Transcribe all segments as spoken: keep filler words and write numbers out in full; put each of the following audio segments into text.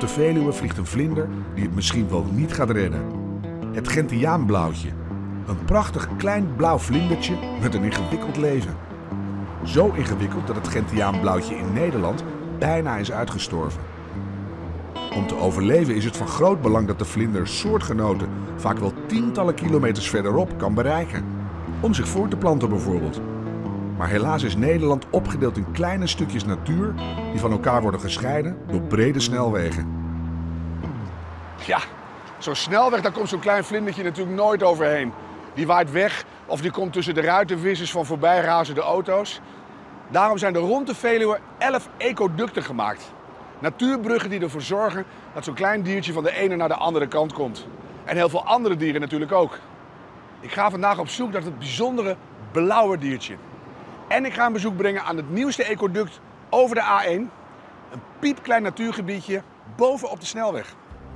de Veluwe vliegt een vlinder die het misschien wel niet gaat redden. Het Gentiaanblauwtje. Een prachtig klein blauw vlindertje met een ingewikkeld leven. Zo ingewikkeld dat het Gentiaanblauwtje in Nederland bijna is uitgestorven. Om te overleven is het van groot belang dat de vlinder soortgenoten vaak wel tientallen kilometers verderop kan bereiken. Om zich voor te planten bijvoorbeeld. Maar helaas is Nederland opgedeeld in kleine stukjes natuur die van elkaar worden gescheiden door brede snelwegen. Ja, zo'n snelweg, daar komt zo'n klein vlindertje natuurlijk nooit overheen. Die waait weg of die komt tussen de ruitenwissers van voorbijrazende auto's. Daarom zijn er rond de Veluwe elf ecoducten gemaakt. Natuurbruggen die ervoor zorgen dat zo'n klein diertje van de ene naar de andere kant komt. En heel veel andere dieren natuurlijk ook. Ik ga vandaag op zoek naar het bijzondere blauwe diertje. En ik ga een bezoek brengen aan het nieuwste ecoduct over de A één. Een piepklein natuurgebiedje bovenop de snelweg.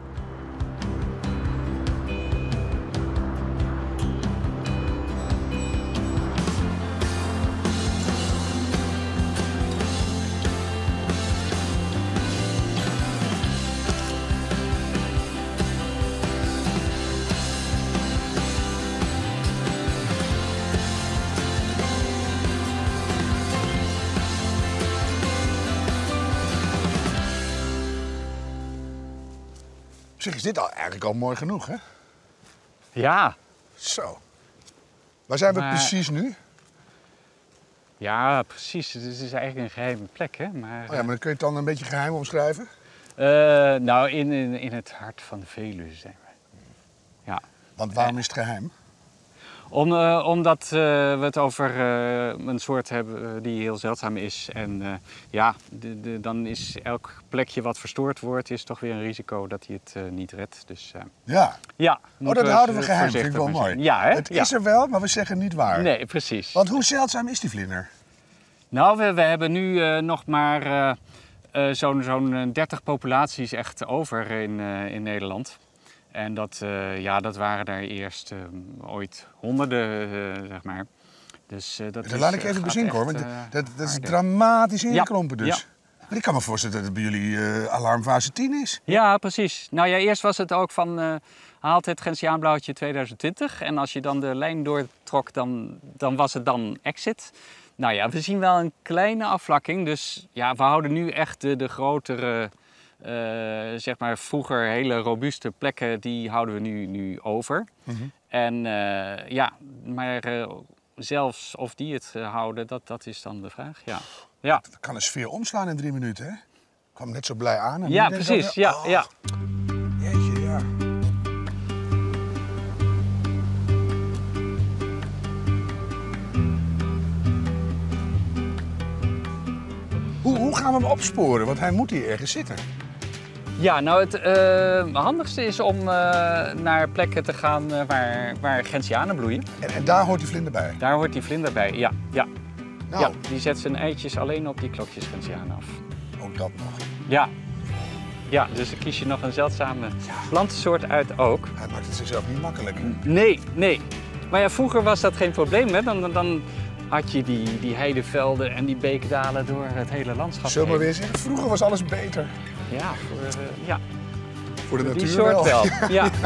Op zich is dit al, eigenlijk al mooi genoeg, hè? Ja. Zo. Waar zijn we Maar... precies nu? Ja, precies. Het is eigenlijk een geheime plek, hè? Maar, Oh ja, maar dan kun je het dan een beetje geheim omschrijven? Uh, nou, in, in, in het hart van de Veluwe zijn we. Ja. Want waarom is het geheim? Om, uh, omdat uh, we het over uh, een soort hebben die heel zeldzaam is. En uh, ja, de, de, dan is elk plekje wat verstoord wordt, is toch weer een risico dat hij het uh, niet redt. Dus, uh, ja. ja oh, dat houden we geheim, vind ik wel mooi. Ja, hè? Het is ja. er wel, maar we zeggen niet waar. Nee, precies. Want hoe zeldzaam is die vlinder? Nou, we, we hebben nu uh, nog maar uh, uh, zo'n zo'n dertig populaties echt over in, uh, in Nederland. En dat, uh, ja, dat waren er eerst uh, ooit honderden, uh, zeg maar. Dus, uh, dat dat is, laat ik even bezinken hoor, want uh, dat, dat is dramatisch ingekrompen dus. Ja. Maar ik kan me voorstellen dat het bij jullie uh, alarmfase tien is. Ja, precies. Nou ja, eerst was het ook van, uh, haalt het Gentiaanblauwtje twintig twintig. En als je dan de lijn doortrok, dan, dan was het dan exit. Nou ja, we zien wel een kleine afvlakking. Dus ja, we houden nu echt de, de grotere... Uh, zeg maar vroeger hele robuuste plekken, die houden we nu, nu over. Mm-hmm. En uh, ja, maar uh, zelfs of die het uh, houden, dat, dat is dan de vraag. Ja. Ja. Dat kan een sfeer omslaan in drie minuten, hè? Ik kwam net zo blij aan. En ja, precies. Ja, oh. ja. Jeetje, ja. Hoe, hoe gaan we hem opsporen? Want hij moet hier ergens zitten. Ja, nou het uh, handigste is om uh, naar plekken te gaan uh, waar, waar gentianen bloeien. En, en daar hoort die vlinder bij? Daar hoort die vlinder bij, ja. ja. Nou. ja die zet zijn eitjes alleen op die klokjes gentianen af. Ook dat nog? Ja. Ja, dus dan kies je nog een zeldzame ja. plantensoort uit ook. Hij maakt het zichzelf niet makkelijk. Nee, nee. Maar ja, vroeger was dat geen probleem, hè. Dan, dan had je die, die heidevelden en die beekdalen door het hele landschap. Zullen we weer zeggen, vroeger was alles beter. Ja, voor, uh, ja. voor de voor natuur die soort wel. wel. Ja. ja.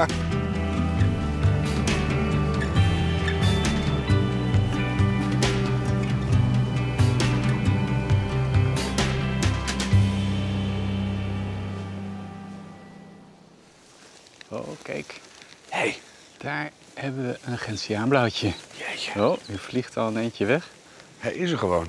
Oh, kijk. Hé. Hey. Daar hebben we een gentiaanblauwtje. Jeetje. Oh, u vliegt al een eentje weg. Hij is er gewoon.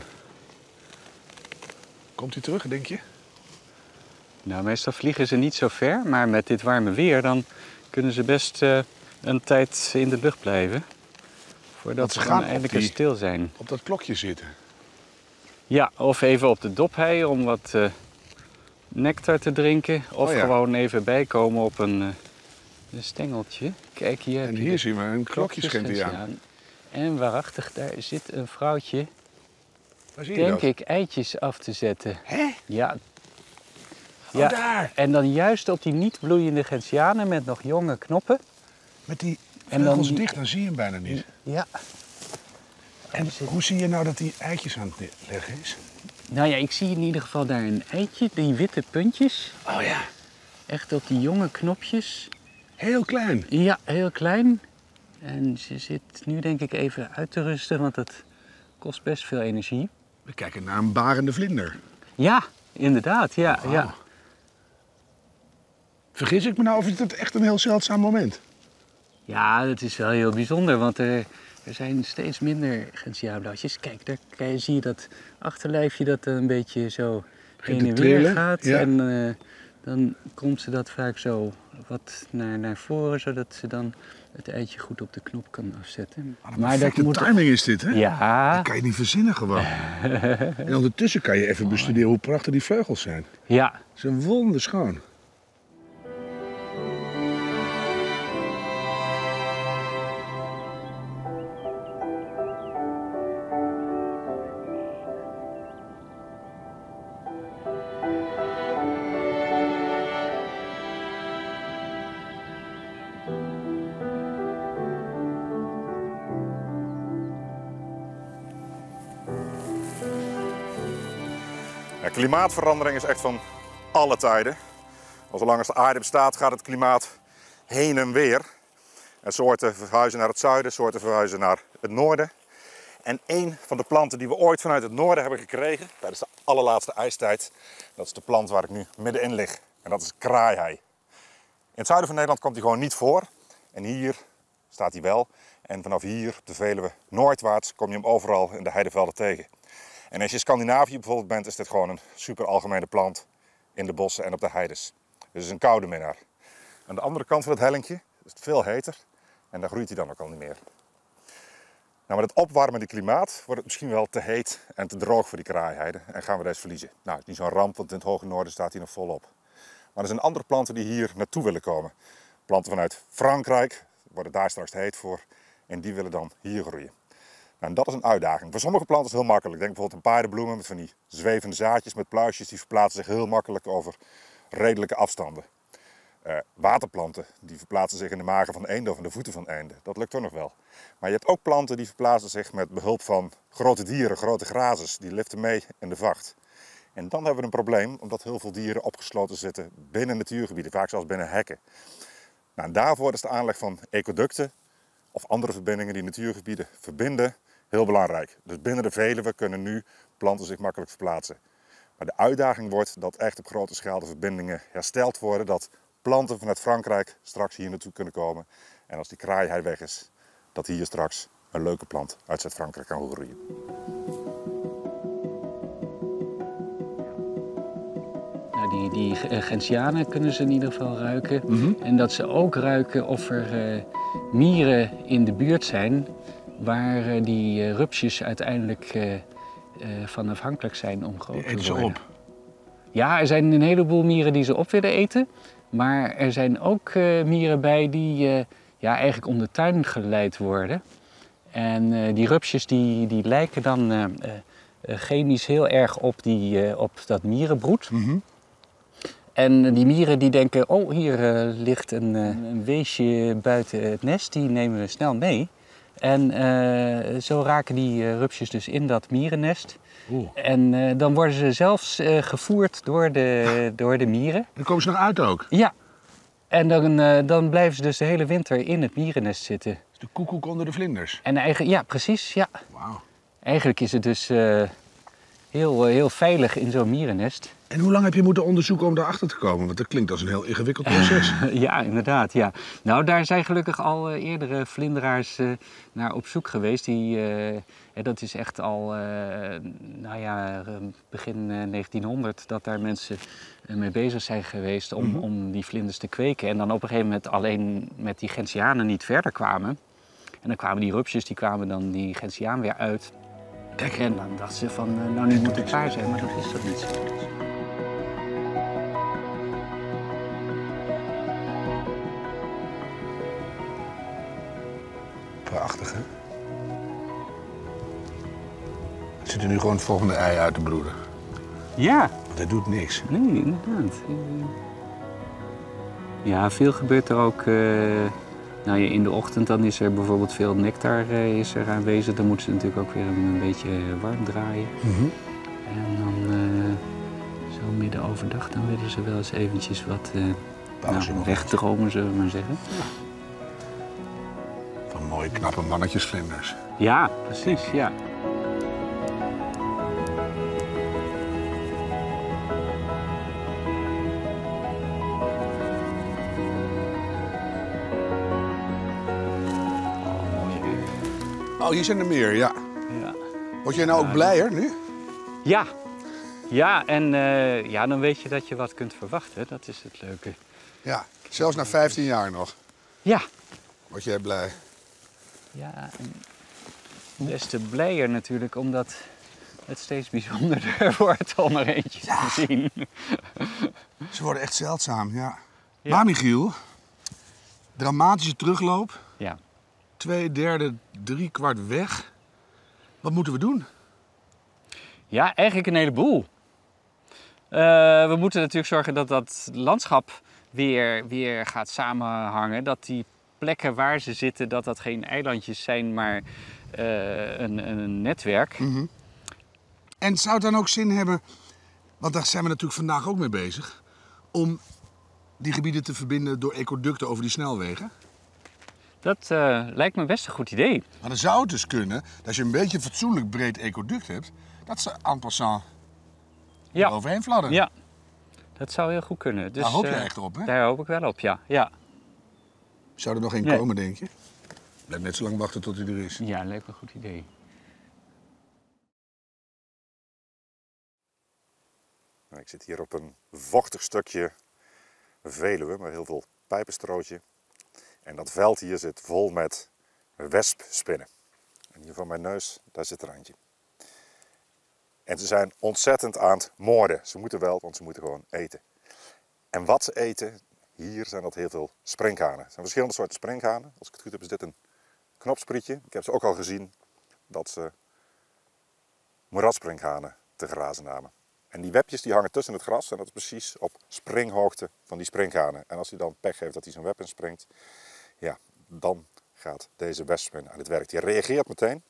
Komt hij terug, denk je? Nou, meestal vliegen ze niet zo ver, maar met dit warme weer dan kunnen ze best uh, een tijd in de lucht blijven. Voordat ze dan eindelijk die, stil zijn. Op dat klokje zitten? Ja, of even op de dophei om wat uh, nectar te drinken. Of oh ja. gewoon even bijkomen op een, uh, een stengeltje. Kijk, hier En hier zien we een klokjesgentiaan. En waarachtig, daar zit een vrouwtje, zie je denk dat? ik, eitjes af te zetten. Hè? Ja. Oh, ja. daar! En dan juist op die niet bloeiende gentianen met nog jonge knoppen. Met die vleugels die... dicht, dan zie je hem bijna niet. Ja. En hoe zie je nou dat hij eitjes aan het leggen is? Nou ja, ik zie in ieder geval daar een eitje, die witte puntjes. Oh ja. echt op die jonge knopjes. Heel klein. Ja, heel klein. En ze zit nu denk ik even uit te rusten, want dat kost best veel energie. We kijken naar een barende vlinder. Ja, inderdaad. Ja, Wow. ja. Vergis ik me nou of is het echt een heel zeldzaam moment? Ja, dat is wel heel bijzonder, want er, er zijn steeds minder gentiaanblauwtjes. Kijk, daar kijk, zie je dat achterlijfje dat een beetje zo heen en weer gaat. Ja. En uh, dan komt ze dat vaak zo wat naar, naar voren, zodat ze dan het eitje goed op de knop kan afzetten. Ah, maar dat moet... timing is dit, hè? Ja. Dat kan je niet verzinnen gewoon. En ondertussen kan je even bestuderen hoe prachtig die vleugels zijn. Ja. Ze zijn wonderschoon. Ja, klimaatverandering is echt van alle tijden. Al zolang als de aarde bestaat gaat het klimaat heen en weer. En soorten verhuizen naar het zuiden, soorten verhuizen naar het noorden. En een van de planten die we ooit vanuit het noorden hebben gekregen, tijdens de allerlaatste ijstijd, dat is de plant waar ik nu middenin lig. En dat is kraaihei. In het zuiden van Nederland komt hij gewoon niet voor. En hier staat hij wel. En vanaf hier op de Veluwe noordwaarts kom je hem overal in de heidevelden tegen. En als je in Scandinavië bijvoorbeeld bent, is dit gewoon een super algemene plant in de bossen en op de heides. Dus het is een koude minnaar. Aan de andere kant van het hellinkje is het veel heter en daar groeit hij dan ook al niet meer. Nou, met het opwarmende klimaat wordt het misschien wel te heet en te droog voor die kraaiheide en gaan we deze verliezen. Nou, het is niet zo'n ramp, want in het hoge noorden staat hij nog volop. Maar er zijn andere planten die hier naartoe willen komen. Planten vanuit Frankrijk, worden daar straks te heet voor en die willen dan hier groeien. Nou, en dat is een uitdaging. Voor sommige planten is het heel makkelijk. Denk bijvoorbeeld aan paardenbloemen met van die zwevende zaadjes met pluisjes. Die verplaatsen zich heel makkelijk over redelijke afstanden. Uh, waterplanten die verplaatsen zich in de magen van eenden of in de voeten van eenden. Dat lukt toch nog wel. Maar je hebt ook planten die verplaatsen zich met behulp van grote dieren, grote grazers. Die liften mee in de vacht. En dan hebben we een probleem omdat heel veel dieren opgesloten zitten binnen natuurgebieden. Vaak zelfs binnen hekken. Nou, en daarvoor is de aanleg van ecoducten of andere verbindingen die natuurgebieden verbinden heel belangrijk. Dus binnen de Veluwe kunnen nu planten zich makkelijk verplaatsen. Maar de uitdaging wordt dat echt op grote schaal de verbindingen hersteld worden. Dat planten vanuit Frankrijk straks hier naartoe kunnen komen. En als die kraaihei weg is, dat hier straks een leuke plant uit Zuid-Frankrijk kan groeien. Nou, die, die gentianen kunnen ze in ieder geval ruiken. Mm-hmm. En dat ze ook ruiken of er uh, mieren in de buurt zijn waar uh, die uh, rupsjes uiteindelijk uh, uh, van afhankelijk zijn om groot te worden. Eten ze op? Ja, er zijn een heleboel mieren die ze op willen eten. Maar er zijn ook uh, mieren bij die uh, ja, eigenlijk om de tuin geleid worden. En uh, die rupsjes die, die lijken dan uh, uh, chemisch heel erg op, die, uh, op dat mierenbroed. Mm-hmm. En die mieren die denken, oh hier uh, ligt een, uh, een weesje buiten het nest, die nemen we snel mee. En uh, zo raken die uh, rupsjes dus in dat mierennest. Oeh. En uh, dan worden ze zelfs uh, gevoerd door de, door de mieren. Dan komen ze nog uit ook? Ja. En dan, uh, dan blijven ze dus de hele winter in het mierennest zitten. De koekoek onder de vlinders? En eigen, ja, precies, ja. Wauw. Eigenlijk is het dus uh, heel, uh, heel veilig in zo'n mierennest. En hoe lang heb je moeten onderzoeken om daarachter te komen? Want dat klinkt als een heel ingewikkeld proces. Ja, inderdaad. Ja. Nou, daar zijn gelukkig al uh, eerdere vlinderaars uh, naar op zoek geweest. Die, uh, ja, dat is echt al uh, nou ja, begin uh, negentienhonderd dat daar mensen uh, mee bezig zijn geweest om, mm-hmm. om die vlinders te kweken. En dan op een gegeven moment alleen met die gentianen niet verder kwamen. En dan kwamen die rupsjes, die kwamen dan die gentiaan weer uit. Kijk, en dan dachten ze van, uh, nou nu moet het klaar zijn, maar dat is dat niet zo. Prachtig, hè? Het zit er nu gewoon het volgende ei uit te broeden. Ja. Want hij doet niks. Nee, inderdaad. Ja, veel gebeurt er ook. Uh, nou ja, in de ochtend dan is er bijvoorbeeld veel nectar uh, is er aanwezig. Dan moeten ze natuurlijk ook weer een, een beetje warm draaien. Mm-hmm. En dan uh, zo midden overdag dan willen ze wel eens eventjes wat, uh, Bouwen ze Nou, nog wegdromen, zullen we maar zeggen. van mooie, knappe mannetjesvlinders. Ja, precies, ja. Oh, hier zijn er meer, ja. Ja, Word jij nou ook blijer nu? ja. ja en uh, ja, dan weet je dat je wat kunt verwachten. Dat is het leuke. Ja, zelfs na vijftien jaar nog. Ja. Word jij blij? Ja, en des te blijer natuurlijk, omdat het steeds bijzonderder wordt om er eentje Ja. te zien. Ze worden echt zeldzaam, ja. Ja. Maar Michiel, dramatische terugloop. Ja. Twee derde, drie kwart weg. Wat moeten we doen? Ja, eigenlijk een heleboel. Uh, we moeten natuurlijk zorgen dat dat landschap weer, weer gaat samenhangen. Dat die plekken waar ze zitten, dat dat geen eilandjes zijn, maar uh, een, een netwerk. Mm-hmm. En zou het dan ook zin hebben, want daar zijn we natuurlijk vandaag ook mee bezig, om die gebieden te verbinden door ecoducten over die snelwegen? Dat uh, lijkt me best een goed idee. Maar dan zou het dus kunnen, dat als je een beetje een fatsoenlijk breed ecoduct hebt, dat ze en passant ja. overheen fladderen. Ja, dat zou heel goed kunnen. Dus, daar hoop je uh, echt op, hè? Daar hoop ik wel op, ja. ja. Zou er nog één Nee. komen, denk je? Blijf net zo lang wachten tot hij er is. Ja, lijkt me een goed idee. Ik zit hier op een vochtig stukje Veluwe met heel veel pijpenstrootje. En dat veld hier zit vol met wespspinnen. En hier voor mijn neus, daar zit er eentje. En ze zijn ontzettend aan het moorden. Ze moeten wel, want ze moeten gewoon eten. En wat ze eten, hier zijn dat heel veel sprinkhanen. Er zijn verschillende soorten sprinkhanen. Als ik het goed heb is dit een knopsprietje. Ik heb ze ook al gezien dat ze moerassprinkhanen te grazen namen. En die webjes die hangen tussen het gras en dat is precies op springhoogte van die sprinkhanen. En als hij dan pech heeft dat hij zo'n web inspringt, ja, dan gaat deze wespspin aan het werk. Die reageert meteen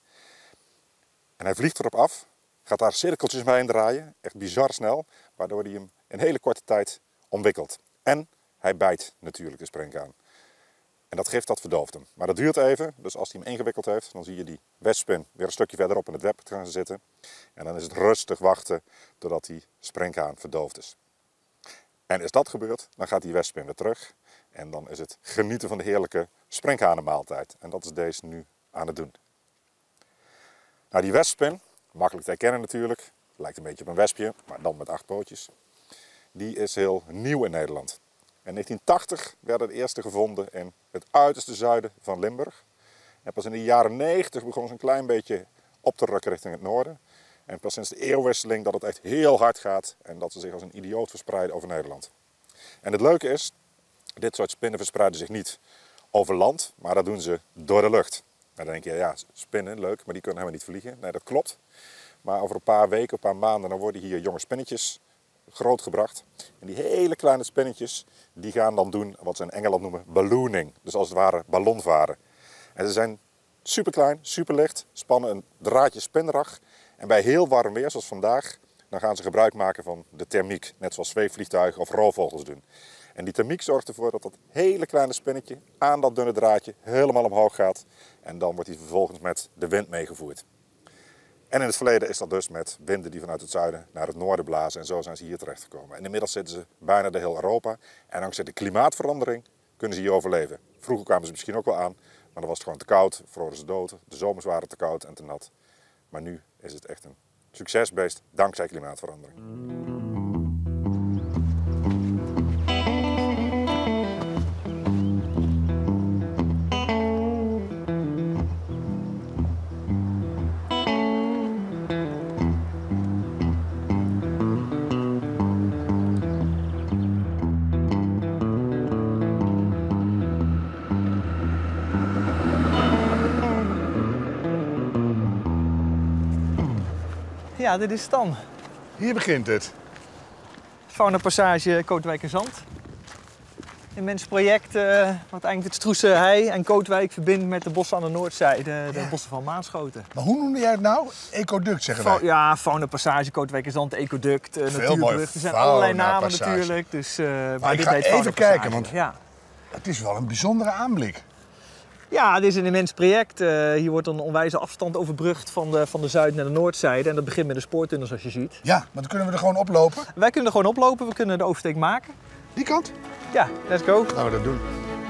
en hij vliegt erop af, gaat daar cirkeltjes mee draaien, echt bizar snel, waardoor hij hem in hele korte tijd omwikkelt. En hij bijt natuurlijk de sprinkhaan. En dat gift dat verdooft hem. Maar dat duurt even, dus als hij hem ingewikkeld heeft, dan zie je die wespspin weer een stukje verderop in het web gaan zitten. En dan is het rustig wachten totdat die sprinkhaan verdoofd is. En is dat gebeurd, dan gaat die wespspin weer terug. En dan is het genieten van de heerlijke sprinkhanenmaaltijd. En dat is deze nu aan het doen. Nou, die wespspin, makkelijk te herkennen natuurlijk, lijkt een beetje op een wespje, maar dan met acht pootjes. Die is heel nieuw in Nederland. In negentien tachtig werden de eerste gevonden in het uiterste zuiden van Limburg. En pas in de jaren negentig begon ze een klein beetje op te rukken richting het noorden. En pas sinds de eeuwwisseling dat het echt heel hard gaat en dat ze zich als een idioot verspreiden over Nederland. En het leuke is, dit soort spinnen verspreiden zich niet over land, maar dat doen ze door de lucht. En dan denk je, ja, spinnen, leuk, maar die kunnen helemaal niet vliegen. Nee, dat klopt. Maar over een paar weken, een paar maanden, dan worden hier jonge spinnetjes grootgebracht. En die hele kleine spinnetjes, die gaan dan doen wat ze in Engeland noemen ballooning. Dus als het ware ballonvaren. En ze zijn super klein, super licht, spannen een draadje spinrag. En bij heel warm weer, zoals vandaag, dan gaan ze gebruik maken van de thermiek. Net zoals zweefvliegtuigen of roofvogels doen. En die thermiek zorgt ervoor dat dat hele kleine spinnetje aan dat dunne draadje helemaal omhoog gaat. En dan wordt hij vervolgens met de wind meegevoerd. En in het verleden is dat dus met winden die vanuit het zuiden naar het noorden blazen. En zo zijn ze hier terechtgekomen. En inmiddels zitten ze bijna door heel Europa. En dankzij de klimaatverandering kunnen ze hier overleven. Vroeger kwamen ze misschien ook wel aan, maar dan was het gewoon te koud. Vroren ze dood. De zomers waren te koud en te nat. Maar nu is het echt een succesbeest dankzij klimaatverandering. Ja, dit is Stam. Hier begint het. Faunapassage Kootwijk en Zand. immens project uh, wat eigenlijk het Stroese Hei en Kootwijk verbindt met de bossen aan de noordzijde, de Ja. bossen van Maanschoten. Maar hoe noemde jij het nou? Ecoduct zeggen wij. Fa ja, Fauna Passage, Kootwijk is dan het ecoduct, uh, natuurbrug. Er zijn allerlei namen natuurlijk. Dus, uh, maar maar ik dit ga heet even Fauna kijken, Passage. want Ja. het is wel een bijzondere aanblik. Ja, dit is een immens project. Uh, hier wordt een onwijze afstand overbrugd van de, van de zuid- naar de noordzijde. En dat begint met de spoortunnel zoals je ziet. Ja, maar dan kunnen we er gewoon oplopen. Wij kunnen er gewoon oplopen, we kunnen de oversteek maken. Die kant? Ja, let's go. Laten we dat doen.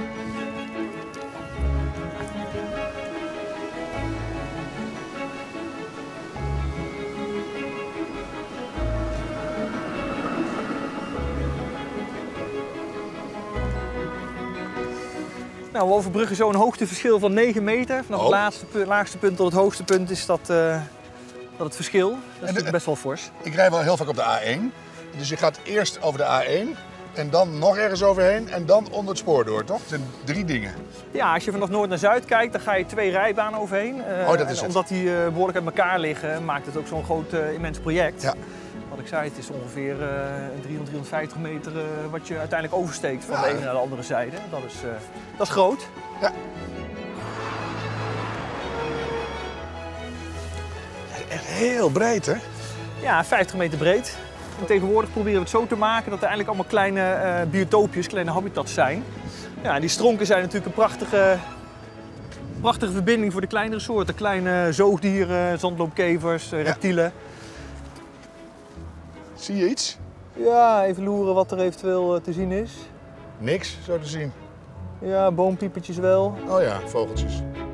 Nou, we overbruggen zo'n hoogteverschil van negen meter. Vanaf Oh. het laagste, pu laagste punt tot het hoogste punt is dat, uh, dat het verschil. Dat is natuurlijk best wel fors. Ik rij wel heel vaak op de A één. Dus je gaat eerst over de A één en dan nog ergens overheen en dan onder het spoor door, toch? Het zijn drie dingen. Ja, als je vanaf noord naar zuid kijkt, dan ga je twee rijbanen overheen. Uh, Oh, dat is en het. omdat die uh, behoorlijk uit elkaar liggen, maakt het ook zo'n groot uh, immens project. Ja. Wat ik zei, het is ongeveer uh, driehonderd, driehonderdvijftig meter uh, wat je uiteindelijk oversteekt van Ja. de ene naar de andere zijde. Dat is, uh, dat is groot. Ja. Echt heel breed, hè? Ja, vijftig meter breed. En tegenwoordig proberen we het zo te maken dat er eigenlijk allemaal kleine uh, biotoopjes, kleine habitats zijn. Ja, en die stronken zijn natuurlijk een prachtige, prachtige verbinding voor de kleinere soorten. Kleine zoogdieren, zandloopkevers, uh, reptielen. Zie je iets? Ja, even loeren wat er eventueel uh, te zien is. Niks, zo te zien. Ja, boompiepertjes wel. Oh ja, vogeltjes.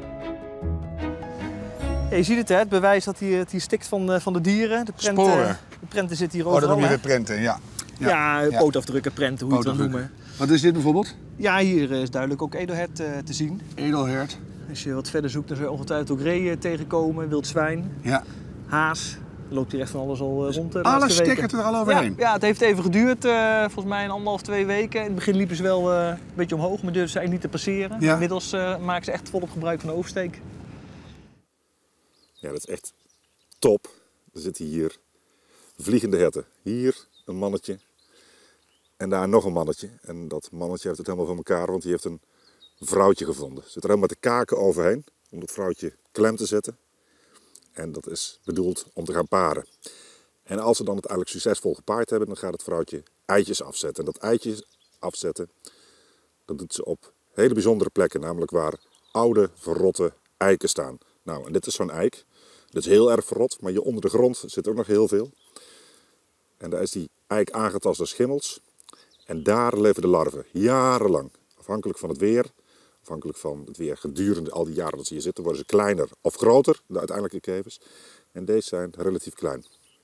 Ja, je ziet het, hè? Het bewijs dat hij, het hier stikt van, uh, van de dieren. De prenten, Sporen. De prenten zitten hier Oh, dat overal. noem je hè? weer prenten, ja. Ja, ja. pootafdrukken, prenten, hoe je het wil noemen. Wat is dit bijvoorbeeld? Ja, hier is duidelijk ook edelhert uh, te zien. Edelhert. Als je wat verder zoekt, dan zul je ongetwijfeld ook reeën tegenkomen, wild zwijn, Ja. haas. Er loopt hier echt van alles al uh, rond de Alles laatste weken. stekkert er al Ja, overheen. ja, het heeft even geduurd, uh, volgens mij een anderhalf, twee weken. In het begin liepen ze wel uh, een beetje omhoog, maar durfden ze eigenlijk niet te passeren. Ja. Inmiddels uh, maken ze echt volop gebruik van de oversteek. Ja, dat is echt top. Er zitten hier vliegende herten. Hier een mannetje en daar nog een mannetje. En dat mannetje heeft het helemaal van elkaar, want die heeft een vrouwtje gevonden. Zit er helemaal met de kaken overheen om dat vrouwtje klem te zetten. En dat is bedoeld om te gaan paren. En als ze dan het eigenlijk succesvol gepaard hebben, dan gaat het vrouwtje eitjes afzetten. En dat eitjes afzetten, dat doet ze op hele bijzondere plekken, namelijk waar oude, verrotte eiken staan. Nou, en dit is zo'n eik. Dat is heel erg verrot, maar hier onder de grond zit ook nog heel veel. En daar is die eik aangetast door schimmels. En daar leven de larven, jarenlang. Afhankelijk van het weer, afhankelijk van het weer gedurende al die jaren dat ze hier zitten, worden ze kleiner of groter, de uiteindelijke kevers. En deze zijn relatief klein.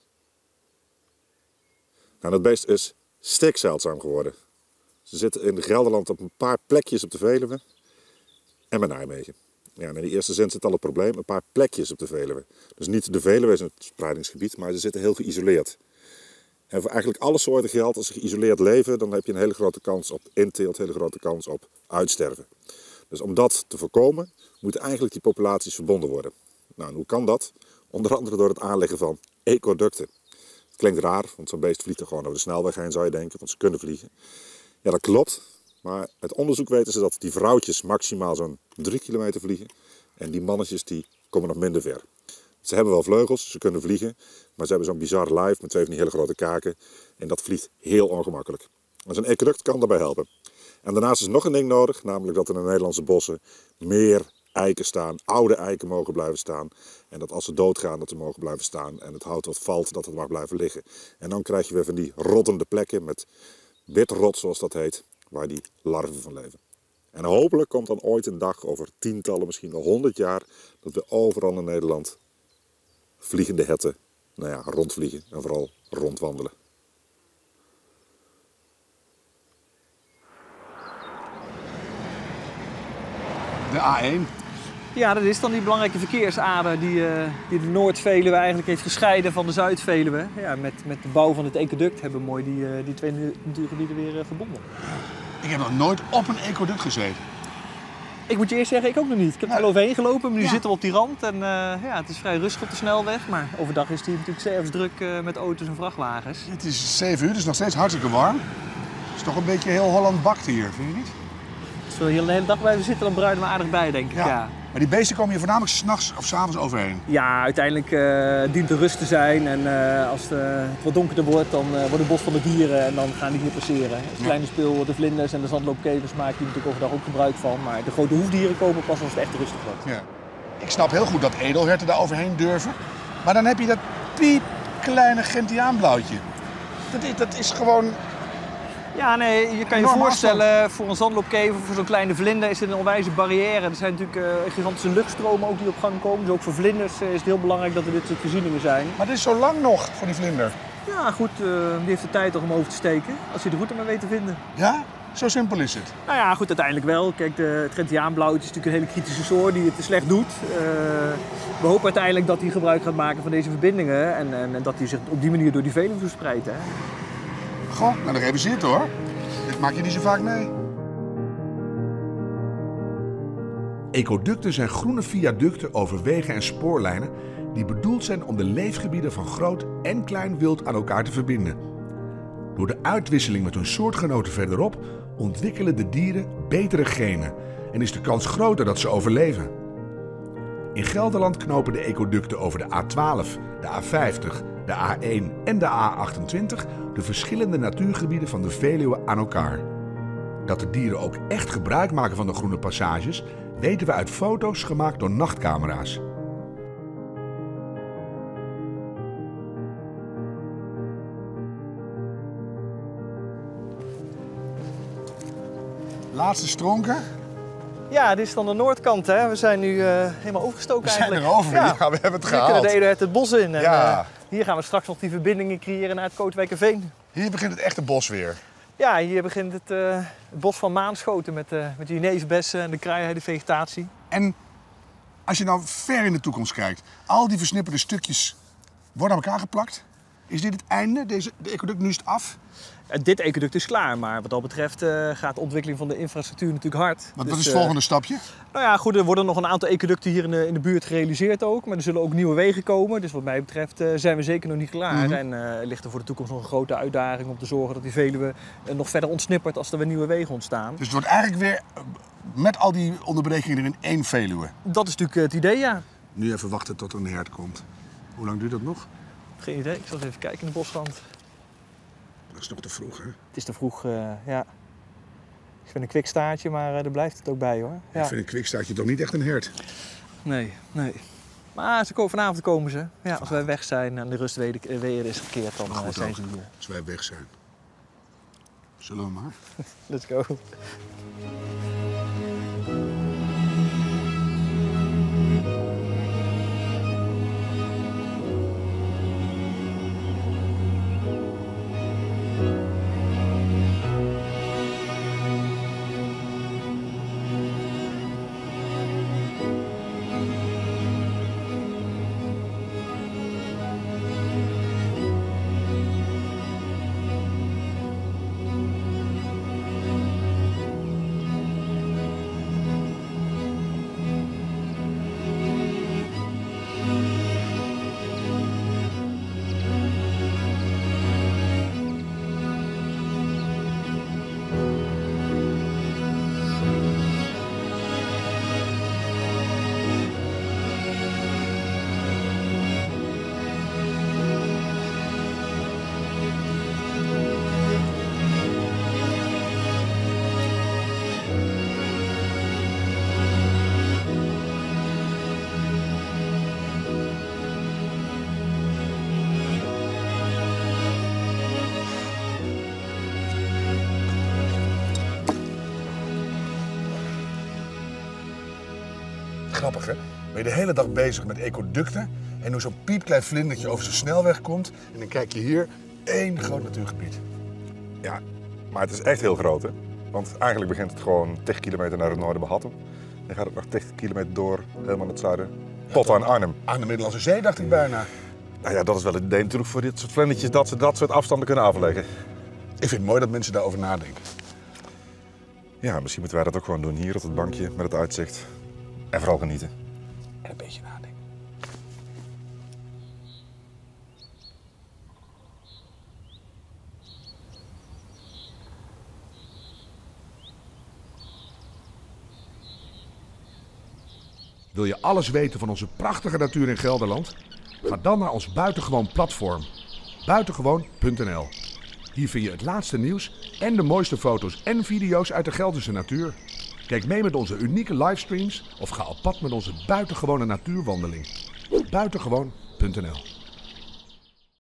Nou, dat beest is stikzeldzaam geworden. Ze zitten in Gelderland op een paar plekjes op de Veluwe en bij Nijmegen. Ja, en in de eerste zin zit al het probleem, een paar plekjes op de Veluwe. Dus niet de Veluwe is het spreidingsgebied, maar ze zitten heel geïsoleerd. En voor eigenlijk alle soorten geldt, als ze geïsoleerd leven, dan heb je een hele grote kans op inteelt, een hele grote kans op uitsterven. Dus om dat te voorkomen, moeten eigenlijk die populaties verbonden worden. Nou, en hoe kan dat? Onder andere door het aanleggen van ecoducten. Het klinkt raar, want zo'n beest vliegt er gewoon over de snelweg heen, zou je denken, want ze kunnen vliegen. Ja, dat klopt. Maar uit onderzoek weten ze dat die vrouwtjes maximaal zo'n drie kilometer vliegen. En die mannetjes die komen nog minder ver. Ze hebben wel vleugels, ze kunnen vliegen. Maar ze hebben zo'n bizar lijf met twee van die hele grote kaken. En dat vliegt heel ongemakkelijk. Dus een ecoduct kan daarbij helpen. En daarnaast is nog een ding nodig. Namelijk dat er in de Nederlandse bossen meer eiken staan. Oude eiken mogen blijven staan. En dat als ze doodgaan dat ze mogen blijven staan. En het hout wat valt dat het mag blijven liggen. En dan krijg je weer van die rottende plekken met witrot zoals dat heet. Waar die larven van leven. En hopelijk komt dan ooit een dag over tientallen, misschien wel honderd jaar, dat we overal in Nederland vliegende herten, nou ja, rondvliegen en vooral rondwandelen. De A één. Ja, dat is dan die belangrijke verkeersader die, uh, die de Noord-Veluwe eigenlijk heeft gescheiden van de Zuid-Veluwe. Ja, met, met de bouw van het ecoduct hebben we mooi die, uh, die twee natuurgebieden weer uh, verbonden. Ik heb nog nooit op een ecoduct gezeten. Ik moet je eerst zeggen, ik ook nog niet. Ik heb er Ja. wel overheen gelopen, maar nu Ja. zitten we op die rand. En uh, ja, het is vrij rustig op de snelweg, maar overdag is die natuurlijk zelfs druk uh, met auto's en vrachtwagens. Het is zeven uur, dus nog steeds hartstikke warm. is toch een beetje heel Holland bakt hier, vind je niet? Als we hier de hele dag blijven zitten, dan bruinen we aardig bij, denk ik. Ja. Ja, Maar die beesten komen hier voornamelijk 's nachts of 's avonds overheen. ja uiteindelijk uh, dient er rust te zijn. En uh, als het, uh, het wat donkerder wordt, dan uh, wordt het bos van de dieren en dan gaan die hier passeren. Als Ja. kleine speel, de vlinders en de zandloopkevers maken hier natuurlijk overdag ook gebruik van. Maar de grote hoefdieren komen pas als het echt rustig wordt. Ja. Ik snap heel goed dat edelherten daar overheen durven. Maar dan heb je dat piepkleine Gentiaanblauwtje. Dat is, dat is gewoon... Ja, nee, je kan je Enorme voorstellen, voor een zandloopkever, voor zo'n kleine vlinder is dit een onwijze barrière. Er zijn natuurlijk uh, gigantische luchtstromen ook die op gang komen. Dus ook voor vlinders uh, is het heel belangrijk dat er dit soort voorzieningen zijn. Maar dit is zo lang nog voor die vlinder. Ja, goed, uh, die heeft de tijd toch om over te steken, als hij de route maar weet te vinden. Ja? Zo simpel is het. Nou ja, goed, uiteindelijk wel. Kijk, de, het Gentiaanblauwtje is natuurlijk een hele kritische soort die het te slecht doet. Uh, we hopen uiteindelijk dat hij gebruik gaat maken van deze verbindingen en, en, en dat hij zich op die manier door die Veluwe verspreidt. Hè. Goh, nou daar even zitten hoor. Dit maak je niet zo vaak mee. Ecoducten zijn groene viaducten over wegen en spoorlijnen die bedoeld zijn om de leefgebieden van groot en klein wild aan elkaar te verbinden. Door de uitwisseling met hun soortgenoten verderop ontwikkelen de dieren betere genen en is de kans groter dat ze overleven. In Gelderland knopen de ecoducten over de A twaalf, de A vijftig, de A één en de A achtentwintig de verschillende natuurgebieden van de Veluwe aan elkaar. Dat de dieren ook echt gebruik maken van de groene passages weten we uit foto's gemaakt door nachtcamera's. Laatste stronken. Ja, dit is dan de noordkant. Hè. We zijn nu uh, helemaal overgestoken We zijn eigenlijk. erover, ja. ja, we hebben het Hier gehaald. kunnen de edelhert het bos in. En, Ja. uh, hier gaan we straks nog die verbindingen creëren naar het Kootwijkerveen. Hier begint het echte bos weer. Ja, hier begint het, uh, het bos van Maanschoten met, uh, met de jeneverbessen en de kruiheide vegetatie. En als je nou ver in de toekomst kijkt, al die versnipperde stukjes worden aan elkaar geplakt. Is dit het einde? Deze, de ecoduct nu is het af? Uh, dit ecoduct is klaar, maar wat dat betreft uh, gaat de ontwikkeling van de infrastructuur natuurlijk hard. Wat Dus, is het uh, volgende stapje? Nou ja, goed, er worden nog een aantal ecoducten hier in de, in de buurt gerealiseerd ook. Maar er zullen ook nieuwe wegen komen. Dus wat mij betreft uh, zijn we zeker nog niet klaar. Mm-hmm. En uh, ligt er voor de toekomst nog een grote uitdaging om te zorgen dat die Veluwe uh, nog verder ontsnippert als er weer nieuwe wegen ontstaan. Dus het wordt eigenlijk weer uh, met al die onderbrekingen er in één Veluwe. Dat is natuurlijk uh, het idee, ja. Nu even wachten tot er een hert komt. Hoe lang duurt dat nog? Geen idee, ik zal eens even kijken in de bosrand. Dat is nog te vroeg, hè? Het is te vroeg, uh, ja. Ik vind een kwikstaartje, maar uh, daar blijft het ook bij, hoor. Ja. Ik vind een kwikstaartje toch niet echt een hert. Nee, nee. Maar ze komen, vanavond komen ze. Ja, als wij weg zijn en de rust weer, weer is gekeerd, dan uh, zijn ook. ze hier. Als wij weg zijn. Zullen we maar? Let's go. Grappig, hè? Ben je de hele dag bezig met ecoducten en hoe zo'n piepklein vlindertje over zo'n snelweg komt en dan kijk je hier één groot natuurgebied. Ja, maar het is echt heel groot, hè? Want eigenlijk begint het gewoon tig kilometer naar het noorden bij Hattem. Dan gaat het nog tig kilometer door, helemaal naar het zuiden, tot aan Arnhem. Aan de Middellandse Zee dacht ik bijna. Nou ja, dat is wel het idee natuurlijk voor dit soort vlindertjes, dat ze dat soort afstanden kunnen afleggen. Ik vind het mooi dat mensen daarover nadenken. Ja, misschien moeten wij dat ook gewoon doen, hier op het bankje met het uitzicht. En vooral genieten. En een beetje nadenken. Wil je alles weten van onze prachtige natuur in Gelderland? Ga dan naar ons Buitengewoon platform. buitengewoon punt n l. Hier vind je het laatste nieuws en de mooiste foto's en video's uit de Gelderse natuur. Kijk mee met onze unieke livestreams of ga op pad met onze buitengewone natuurwandeling. buitengewoon punt n l